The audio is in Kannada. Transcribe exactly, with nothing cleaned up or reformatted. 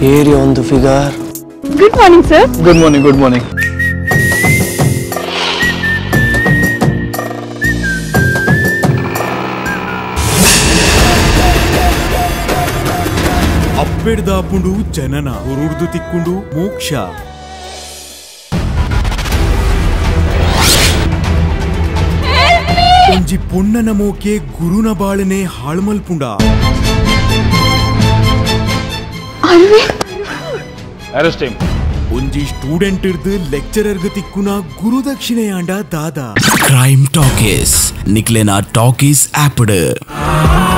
Here on the figure. Good morning, sir. Good morning, good morning. ಅಪ್ಪೆಡ್ದಾಪುಂಡು ಜನನ ಉರುರ್ದು ತಿಕ್ಕೊಂಡು ಮೋಕ್ಷ ಒಂಜಿ ಪೊಣ್ಣನ ಮೋಕೆ ಗುರುನ ಬಾಳನೆ ಹಾಳ್ಮಲ್ಪುಂಡ Arrest him. ಒಂಜಿ ಸ್ಟೂಡೆಂಟ್ ಇರ್ದು ಲೆಕ್ಚರರ್ ಗ ತಿಕ್ಕುನ ಗುರುದಕ್ಷಿಣೆಯಾಂಡ ದಾದ ಕ್ರೈಮ್ ಟಾಕೀಸ್ ನಿಕ್ಲೆನ ಟಾಕೀಸ್ ಆಪಡ್